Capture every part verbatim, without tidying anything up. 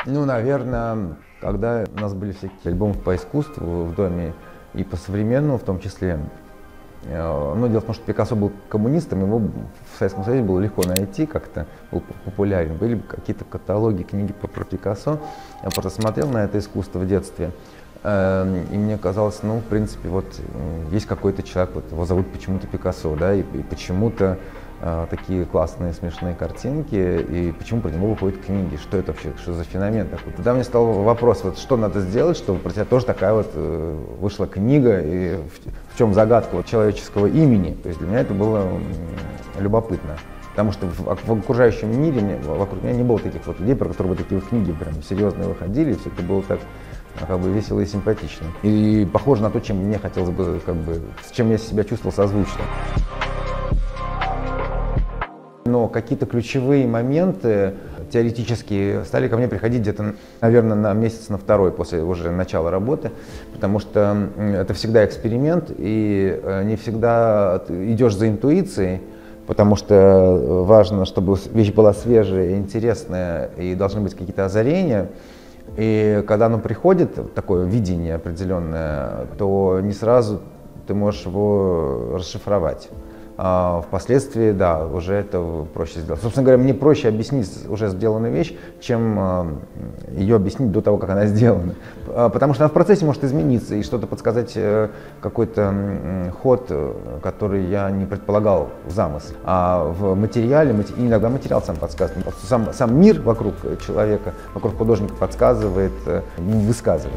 Ну, наверное, когда у нас были всякие альбомы по искусству в доме и по современному в том числе. Ну, дело в том, что Пикассо был коммунистом, его в Советском Союзе было легко найти, как-то был популярен. Были какие-то каталоги, книги про Пикассо. Я просто смотрел на это искусство в детстве, и мне казалось, ну, в принципе, вот есть какой-то человек, вот его зовут почему-то Пикассо, да, и, и почему-то э, такие классные, смешные картинки, и почему про него выходят книги, что это вообще, что за феномен такой. Тогда мне стал вопрос, вот что надо сделать, чтобы про тебя тоже такая вот э, вышла книга, и в, в чем загадка вот человеческого имени. То есть для меня это было э, любопытно. Потому что в, в окружающем мире, вокруг меня не было таких вот людей, про которые бы такие вот книги прям серьезные выходили, и все это было так как бы весело и симпатично. И похоже на то, чем мне хотелось бы, как бы, с чем я себя чувствовал созвучно. Но какие-то ключевые моменты теоретические стали ко мне приходить где-то, наверное, на месяц, на второй после уже начала работы, потому что это всегда эксперимент, и не всегда ты идешь за интуицией, потому что важно, чтобы вещь была свежая, интересная, и должны быть какие-то озарения. И когда оно приходит, такое видение определенное, то не сразу ты можешь его расшифровать. А впоследствии, да, уже это проще сделать. Собственно говоря, мне проще объяснить уже сделанную вещь, чем ее объяснить до того, как она сделана. Потому что она в процессе может измениться и что-то подсказать, какой-то ход, который я не предполагал в замысле. А в материале, иногда материал сам подсказывает. Сам, сам мир вокруг человека, вокруг художника подсказывает, высказывает.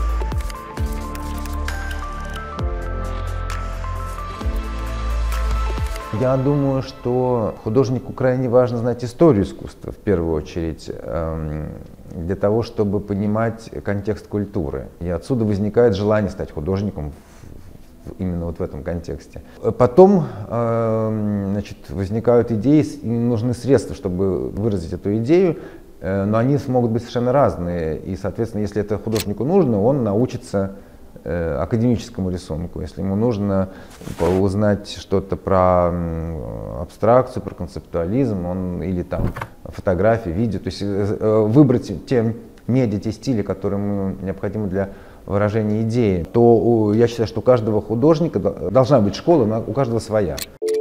Я думаю, что художнику крайне важно знать историю искусства, в первую очередь, для того, чтобы понимать контекст культуры. И отсюда возникает желание стать художником именно вот в этом контексте. Потом, значит, возникают идеи, и нужны средства, чтобы выразить эту идею, но они смогут быть совершенно разные. И, соответственно, если это художнику нужно, он научится академическому рисунку. Если ему нужно узнать что-то про абстракцию, про концептуализм, он, или там фотографии, видео, то есть выбрать те медиа, те стили, которые ему необходимы для выражения идеи, то я считаю, что у каждого художника должна быть школа, но у каждого своя.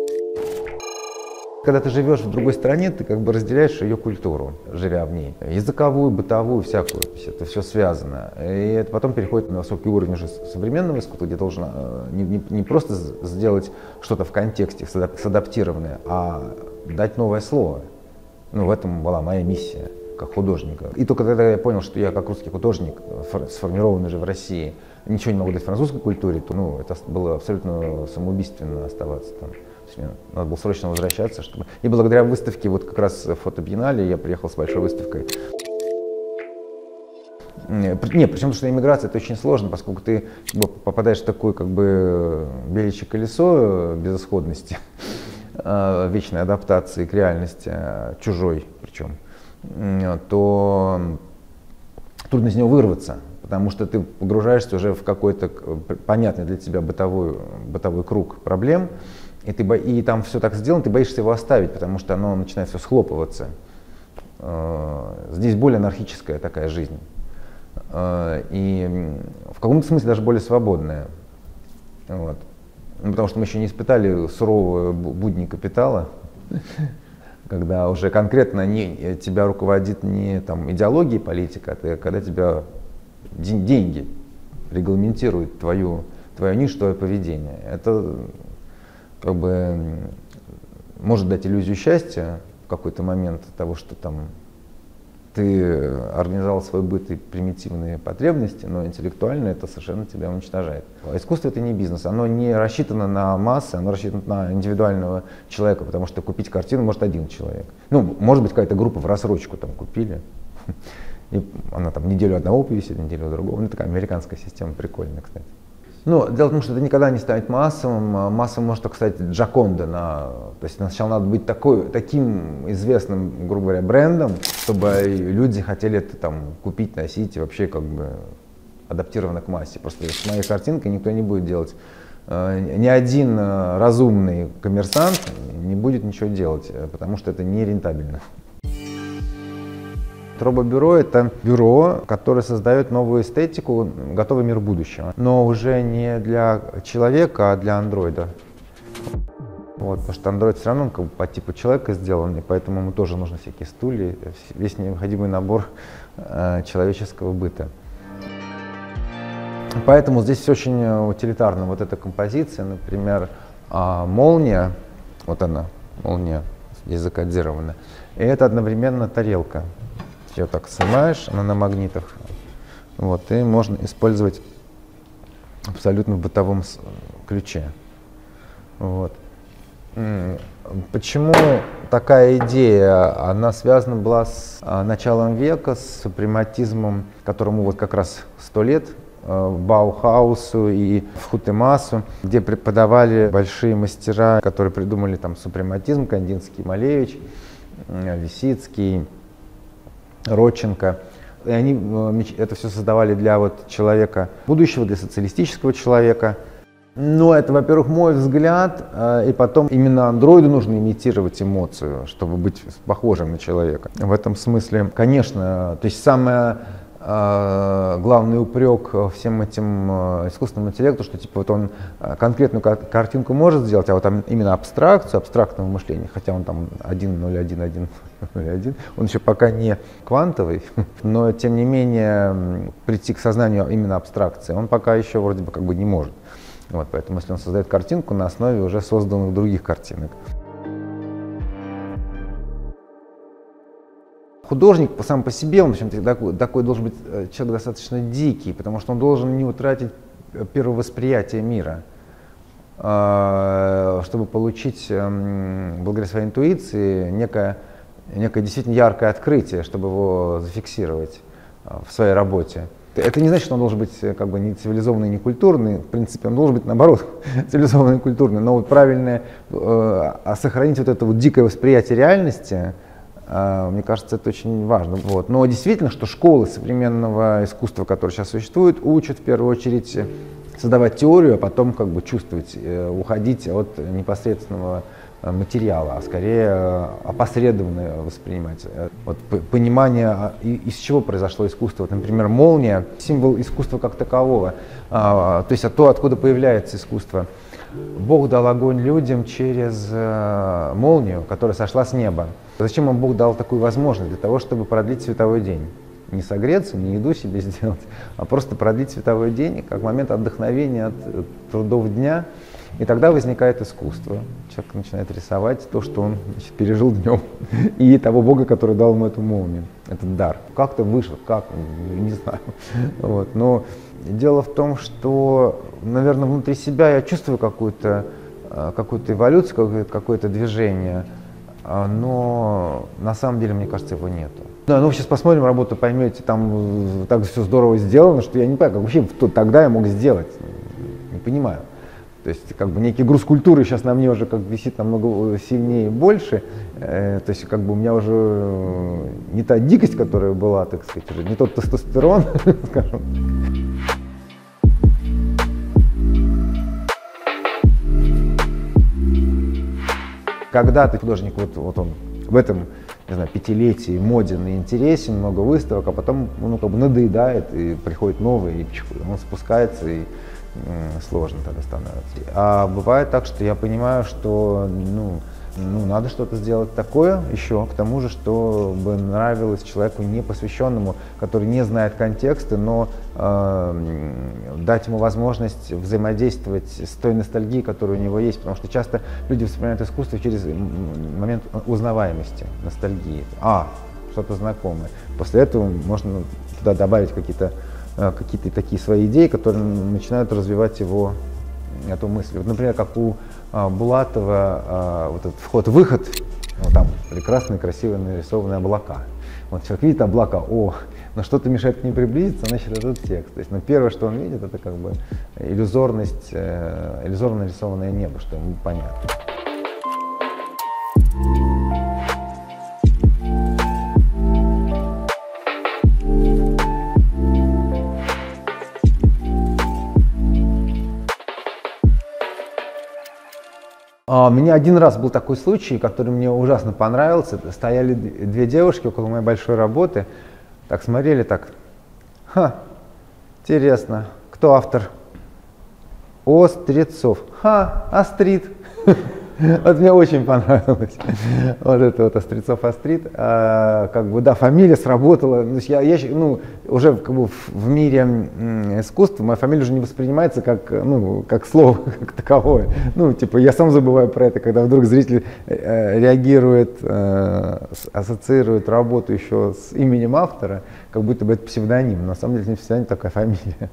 Когда ты живешь в другой стране, ты как бы разделяешь ее культуру, живя в ней. Языковую, бытовую, всякую. Это все связано. И это потом переходит на высокий уровень уже современного искусства, где должен не, не, не просто сделать что-то в контексте, садаптированное, а дать новое слово. Ну, в этом была моя миссия как художника. И только тогда я понял, что я как русский художник, сформированный уже в России, ничего не могу дать французской культуре, то ну, это было абсолютно самоубийственно оставаться там. Мне надо было срочно возвращаться, чтобы... И благодаря выставке, вот как раз в фотобиеннале, я приехал с большой выставкой. Не, причем, что иммиграция это очень сложно, поскольку ты попадаешь в такое как бы беличье колесо безысходности, вечной адаптации к реальности, чужой причем, то трудно из него вырваться, потому что ты погружаешься уже в какой-то понятный для тебя бытовой, бытовой круг проблем. И, ты бо... и там все так сделано, ты боишься его оставить, потому что оно начинает все схлопываться. Здесь более анархическая такая жизнь. И в каком-то смысле даже более свободная. Вот. Ну, потому что мы еще не испытали суровые будни капитала, когда уже конкретно не, тебя руководит не там, идеология и политика, а когда тебя деньги регламентируют твою, твое нишу, твое поведение. Это как бы может дать иллюзию счастья в какой-то момент того, что там ты организовал свой быт и примитивные потребности, но интеллектуально это совершенно тебя уничтожает. А искусство это не бизнес, оно не рассчитано на массы, оно рассчитано на индивидуального человека, потому что купить картину может один человек. Ну, может быть, какая-то группа в рассрочку там купили, и она там неделю одного повисит, неделю другого. Ну, такая американская система, прикольная, кстати. Ну, дело в том, что это никогда не станет массовым. Массовым может только стать Джоконда. На, то есть сначала надо быть такой, таким известным, грубо говоря, брендом, чтобы люди хотели это там купить, носить и вообще как бы адаптировано к массе. Просто с моей картинкой никто не будет делать. Ни один разумный коммерсант не будет ничего делать, потому что это не рентабельно. Робобюро — это бюро, которое создает новую эстетику, готовый мир будущего. Но уже не для человека, а для андроида. Вот, потому что андроид все равно как бы по типу человека сделан, и поэтому ему тоже нужны всякие стулья, весь необходимый набор э, человеческого быта. Поэтому здесь очень утилитарна вот эта композиция, например, э, молния, вот она, молния здесь закодирована, и это одновременно тарелка. Ее так снимаешь, она на магнитах, вот, и можно использовать абсолютно в бытовом ключе. Вот. Почему такая идея? Она связана была с началом века, с супрематизмом, которому вот как раз сто лет, в Баухаусу и в Хутемасу, где преподавали большие мастера, которые придумали там супрематизм: Кандинский, Малевич, Лисицкий, Родченко. И они это все создавали для вот человека будущего, для социалистического человека. Но это, во-первых, мой взгляд, и потом именно андроиду нужно имитировать эмоцию, чтобы быть похожим на человека. В этом смысле, конечно, то есть самое э, главный упрек всем этим э, искусственному интеллекту, что типа вот он конкретную картинку может сделать, а вот там именно абстракцию, абстрактного мышления, хотя он там один ноль один один ноль один, он еще пока не квантовый, но тем не менее прийти к сознанию именно абстракции он пока еще вроде бы как бы не может. Вот, поэтому если он создает картинку на основе уже созданных других картинок. Художник сам по себе, он в общем-то такой, такой должен быть человек достаточно дикий, потому что он должен не утратить первое восприятие мира, чтобы получить, благодаря своей интуиции, некое, некое действительно яркое открытие, чтобы его зафиксировать в своей работе. Это не значит, что он должен быть как бы не цивилизованный, не культурный. В принципе, он должен быть, наоборот, цивилизованный и культурный. Но вот правильное, э, сохранить вот это вот дикое восприятие реальности, э, мне кажется, это очень важно. Вот. Но действительно, что школы современного искусства, которые сейчас существуют, учат в первую очередь создавать теорию, а потом как бы чувствовать, э, уходить от непосредственного материала, а скорее опосредованно воспринимать. Вот понимание, из чего произошло искусство. Вот, например, молния — символ искусства как такового, а, то есть то, откуда появляется искусство. Бог дал огонь людям через а, молнию, которая сошла с неба. Зачем им Бог дал такую возможность? Для того, чтобы продлить световой день. Не согреться, не еду себе сделать, а просто продлить световой день как момент отдохновения от трудов дня. И тогда возникает искусство. Человек начинает рисовать то, что он, значит, пережил днем, и того Бога, который дал ему эту молнию, этот дар. Как-то вышло, как, не знаю. Вот. Но дело в том, что, наверное, внутри себя я чувствую какую-то какую-то эволюцию, какое-то, какое-то движение, но на самом деле, мне кажется, его нету. Да, ну сейчас посмотрим работу, поймете, там так все здорово сделано, что я не понимаю, как вообще тогда я мог сделать, не понимаю. То есть как бы некий груз культуры сейчас на мне уже как висит намного сильнее и больше. Э, то есть как бы у меня уже не та дикость, которая была, так сказать, уже не тот тестостерон, скажем. Когда ты художник, вот, вот он в этом, не знаю, пятилетии моден и интересен, много выставок, а потом ну, как бы надоедает, и приходит новый, и он спускается, и сложно тогда становится. А бывает так, что я понимаю, что ну, ну, надо что-то сделать такое еще, к тому же, чтобы нравилось человеку непосвященному, который не знает контекста, но э, дать ему возможность взаимодействовать с той ностальгией, которая у него есть, потому что часто люди воспринимают искусство через момент узнаваемости, ностальгии. А, что-то знакомое. После этого можно туда добавить какие-то какие-то такие свои идеи, которые начинают развивать его, эту мысль. Вот, например, как у а, Булатова а, вот этот вход-выход, вот там прекрасные, красивые нарисованные облака. Вот человек видит облака, о, но что-то мешает к ним приблизиться, значит, этот текст. То есть, ну, первое, что он видит, это как бы иллюзорность, э, иллюзорно нарисованное небо, что ему понятно. У меня один раз был такой случай, который мне ужасно понравился. Стояли две девушки около моей большой работы, Так смотрели, так, ха, интересно, кто автор? Острецов. Ха, Астрид. Вот мне очень понравилось. Вот это вот Острецов Астрид. А, как бы, да, фамилия сработала. Я, я, ну, уже как бы, в мире искусства моя фамилия уже не воспринимается как, ну, как слово, как таковое. Ну, типа, я сам забываю про это, когда вдруг зритель э, реагирует, э, ассоциирует работу еще с именем автора, как будто бы это псевдоним. На самом деле, не псевдоним, такая фамилия.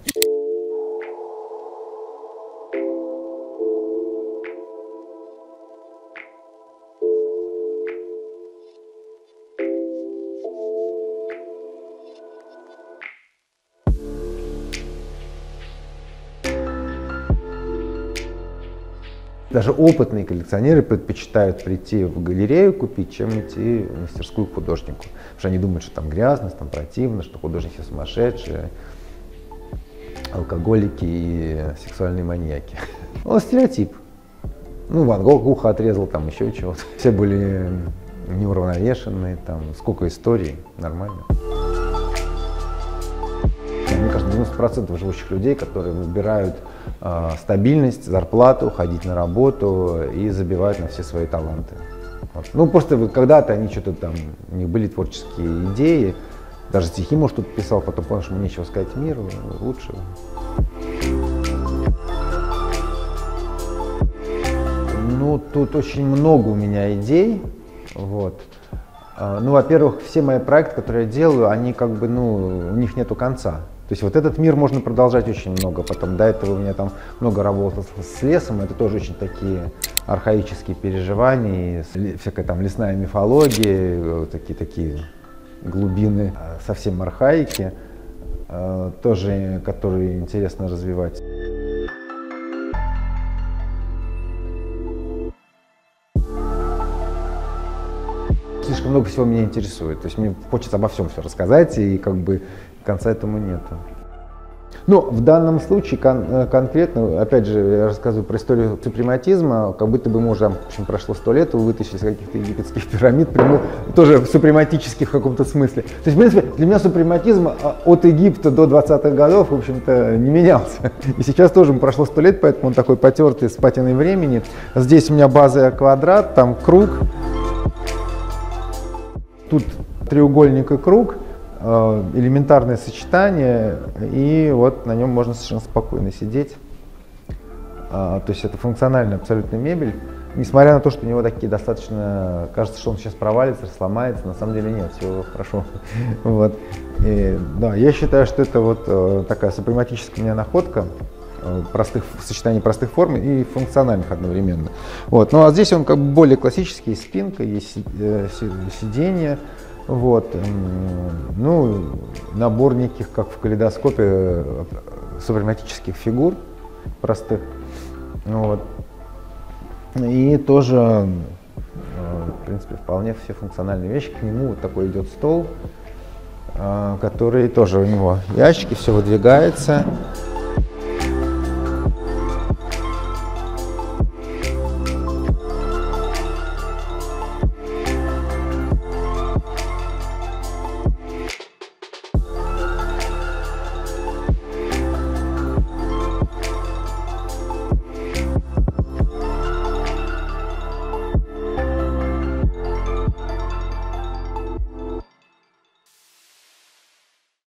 Даже опытные коллекционеры предпочитают прийти в галерею купить, чем идти в мастерскую к художнику. Потому что они думают, что там грязно, там противно, что художники сумасшедшие, алкоголики и сексуальные маньяки. Он стереотип. Ну, Ван Гог ухо отрезал, там еще чего-то. Все были неуравновешенные, там сколько историй, нормально. Мне кажется, девяносто процентов живущих людей, которые выбирают э, стабильность, зарплату, ходить на работу и забивают на все свои таланты. Вот. Ну, просто когда-то они что-то там, у них были творческие идеи, даже стихи, может, тут писал, потом понял, что мне нечего сказать миру, лучше. Ну, тут очень много у меня идей, вот. Ну, во-первых, все мои проекты, которые я делаю, они как бы, ну, у них нету конца. То есть вот этот мир можно продолжать очень много. Потом до этого у меня там много работал с лесом, это тоже очень такие архаические переживания, всякая там лесная мифология, такие такие глубины совсем архаики, тоже, которые интересно развивать. Слишком много всего меня интересует, то есть мне хочется обо всем все рассказать, и как бы конца этому нету. Но в данном случае кон конкретно, опять же, я рассказываю про историю супрематизма, как будто бы, может, в общем, прошло сто лет, его вытащили из каких-то египетских пирамид, прямо, тоже супрематических в каком-то смысле. То есть, в принципе, для меня супрематизм от Египта до двадцатых годов, в общем-то, не менялся. И сейчас тоже прошло сто лет, поэтому он такой потертый, с патиной времени. Здесь у меня база квадрат, там круг. Тут треугольник и круг, элементарное сочетание, и вот на нем можно совершенно спокойно сидеть. То есть это функциональная абсолютно мебель, несмотря на то, что у него такие достаточно, кажется, что он сейчас провалится, сломается, на самом деле нет, все хорошо. Вот. И, да, я считаю, что это вот такая супрематическая у меня находка, простых, сочетание простых форм и функциональных одновременно. Вот. Ну а здесь он как бы более классический, есть спинка, есть сиденье, вот. Ну, набор неких, как в калейдоскопе, супрематических фигур простых. Вот. И тоже, в принципе, вполне все функциональные вещи. К нему вот такой идет стол, который тоже у него ящики, все выдвигается.